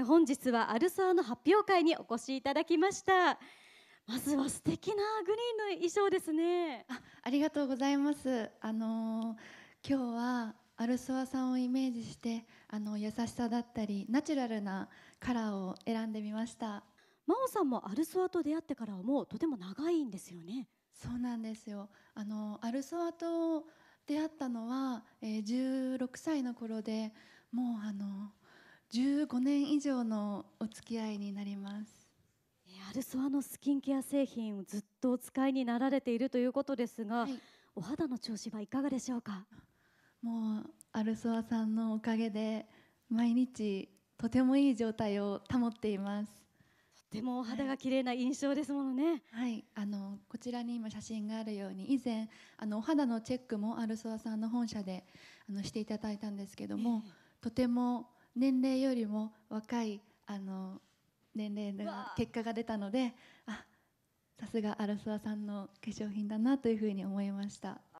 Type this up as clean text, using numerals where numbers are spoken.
本日はアルソアの発表会にお越しいただきました。まずは素敵なグリーンの衣装ですね。 ありがとうございます。今日はアルソアさんをイメージして、優しさだったりナチュラルなカラーを選んでみました。 真央さんもアルソアと出会ってからはもうとても長いんですよね。 そうなんですよ。アルソアと出会ったのは、16歳の頃で、もう15年以上のお付き合いになります。 アルソアのスキンケア製品をずっとお使いになられているということですが、 はい、 お肌の調子はいかがでしょうか？ もうアルソアさんのおかげで毎日とてもいい状態を保っています。 とてもお肌はい、 が綺麗な印象ですものね。 はい、こちらに今写真があるように、以前お肌のチェックもアルソアさんの本社でしていただいたんですけども、とても年齢よりも若い年齢の結果が出たので、さすがアルソアさんの化粧品だなというふうに思いました。